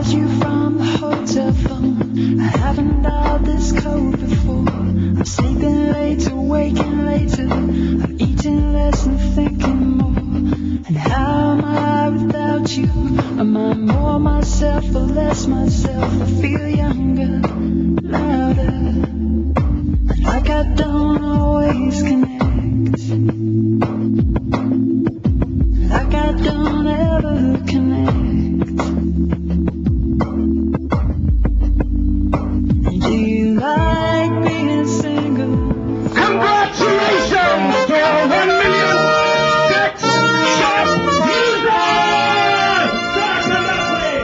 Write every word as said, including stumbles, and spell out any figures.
called you from the hotel phone. I haven't dialed this code before. I'm sleeping late, waking later. I'm eating less and thinking more. And how am I without you? Am I more myself or less myself? I feel young